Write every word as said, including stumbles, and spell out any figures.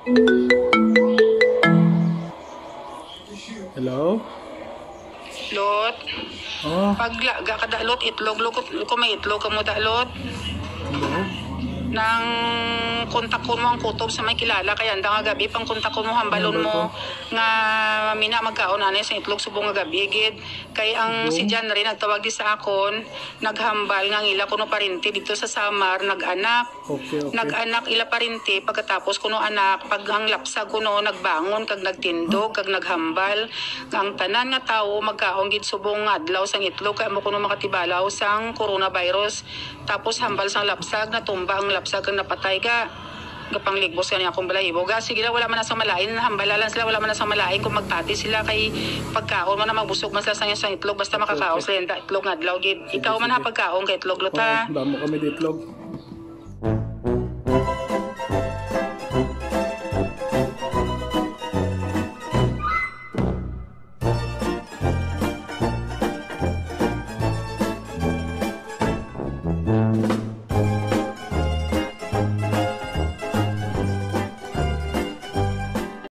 Hello? Lot. Oh, Pag laga ka dalot, itlog, lot, kung may itlog ka mo dalot, hello? nang kontakon mo ang kutob sa may kilala, kaya handa nga gabi, pang kontakon mo, hambalon mo, nga mina magkaon na sa itlog subong nga gabi, gid. Kay ang si Jan rin, nagtawag di sa akon, naghambal nga ila kuno parinti dito sa Samar, nag-anak. Okay, okay. Nag-anak ila parinti, pagkatapos kuno anak, pag ang lapsag kuno, nagbangon, kag nagtindog, kag naghambal. Ang tanan nga tao, magkaon gid subong adlaw sang itlog, kaya mo kuno makatibalaw sang coronavirus. Tapos hambal sang lapsag, natumba ang lapsag kang napatay ka. Gapangligbos ka niya akong balahibo. Ga, sige wala man na sa malain, hambalalan sila, wala man na sa malain kung magpati sila kay pagkaon man na magbusog man sila sa isang itlog, basta makakaon sila, itlog nga adlaw gid. Ikaw man ha pagkaon kay itlog luta. Oh, damo kami di itlog.